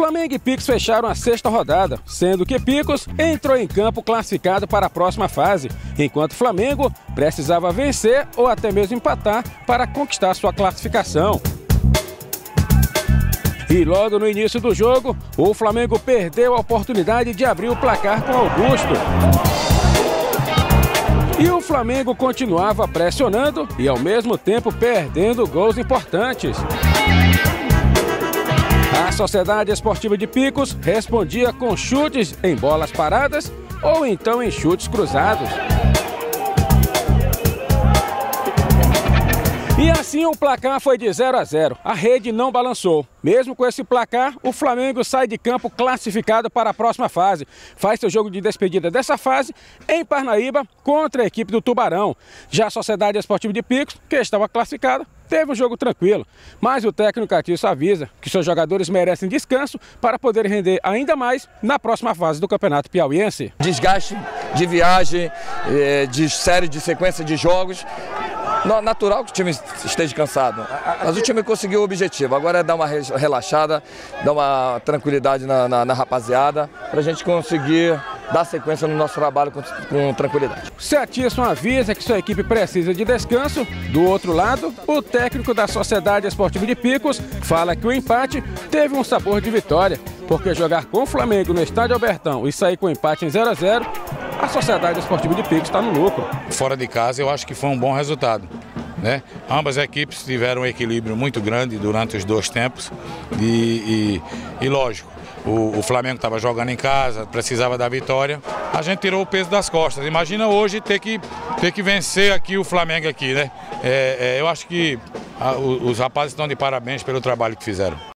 Flamengo e Picos fecharam a sexta rodada, sendo que Picos entrou em campo classificado para a próxima fase, enquanto Flamengo precisava vencer ou até mesmo empatar para conquistar sua classificação. E logo no início do jogo, o Flamengo perdeu a oportunidade de abrir o placar com Augusto. E o Flamengo continuava pressionando e ao mesmo tempo perdendo gols importantes. A Sociedade Esportiva de Picos respondia com chutes em bolas paradas ou então em chutes cruzados. E assim o placar foi de 0 a 0. A rede não balançou. Mesmo com esse placar, o Flamengo sai de campo classificado para a próxima fase. Faz seu jogo de despedida dessa fase em Parnaíba contra a equipe do Tubarão. Já a Sociedade Esportiva de Picos, que estava classificada, teve um jogo tranquilo. Mas o técnico Atiço avisa que seus jogadores merecem descanso para poder render ainda mais na próxima fase do Campeonato Piauiense. Desgaste de viagem, de série de sequência de jogos. Natural que o time esteja cansado, mas o time conseguiu o objetivo. Agora é dar uma relaxada, dar uma tranquilidade na rapaziada, para a gente conseguir dar sequência no nosso trabalho com tranquilidade. Se Atiço avisa que sua equipe precisa de descanso, do outro lado, o técnico da Sociedade Esportiva de Picos fala que o empate teve um sabor de vitória, porque jogar com o Flamengo no Estádio Albertão e sair com o empate em 0 a 0, a Sociedade Esportiva de Picos está no lucro. Fora de casa eu acho que foi um bom resultado, né? Ambas as equipes tiveram um equilíbrio muito grande durante os dois tempos e lógico, o Flamengo estava jogando em casa, precisava da vitória, a gente tirou o peso das costas. Imagina hoje ter que vencer aqui o Flamengo aqui, né? Eu acho que os rapazes estão de parabéns pelo trabalho que fizeram.